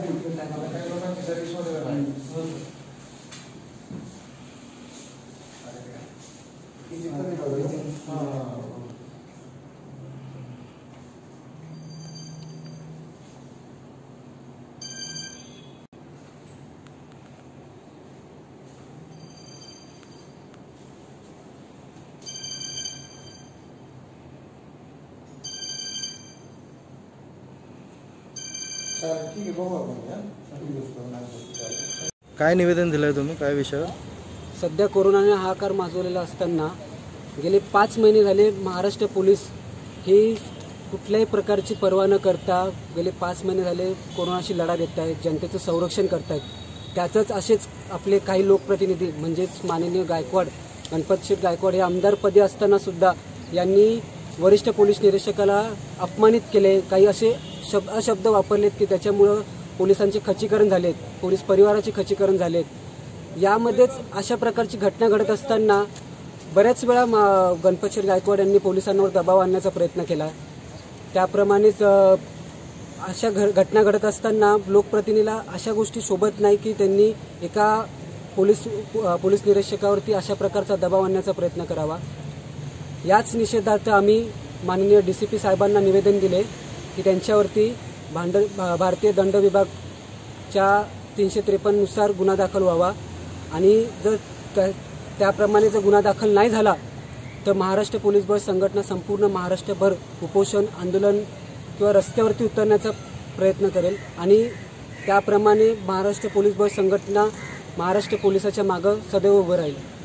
काय निवेदन दिलंय तुम्ही, काय विषयावर? सध्या कोरोनाने हाहाकार माजवलेला असताना गेले 5 महिने झाले महाराष्ट्र पोलीस ही कुठल्याही प्रकारची पर्वा न करता गेले 5 महिने झाले कोरोनाशी लढा देत आहेत, जनतेचं संरक्षण करत आहेत. त्याचंच असेच आपले काही लोकप्रतिनिधी म्हणजेच माननीय गायकवाड, गणपतशेठ गायकवाड हे आमदारपदी असताना सुद्धा यांनी वरिष्ठ पोलीस निरीक्षकाला अपमानित केले, काही असे अशब्द वापरलेत की त्याच्यामुळं पोलिसांचे खच्चीकरण झालेत, पोलीस परिवाराचे खच्चीकरण झालेत. यामध्येच अशा प्रकारची घटना घडत असताना बऱ्याच वेळा गणपतशेठ गायकवाड यांनी पोलिसांवर दबाव आणण्याचा प्रयत्न केला. त्याप्रमाणेच अशा घटना घडत असताना लोकप्रतिनिधीला अशा गोष्टी शोभत नाही की त्यांनी एका पोलीस निरीक्षकावरती अशा प्रकारचा दबाव आणण्याचा प्रयत्न करावा. याच निषेधार्थ आम्ही माननीय DCP साहेबांना निवेदन दिले की त्यांच्यावरती भारतीय दंड विभागच्या 353 नुसार गुन्हा दाखल व्हावा आणि जर त्याप्रमाणे जर गुन्हा दाखल नाही झाला तर महाराष्ट्र पोलीस बळ संघटना संपूर्ण महाराष्ट्रभर उपोषण आंदोलन किंवा रस्त्यावरती उतरण्याचा प्रयत्न करेल आणि त्याप्रमाणे महाराष्ट्र पोलीस बळ संघटना महाराष्ट्र पोलिसाच्या मागे सदैव उभं राहील.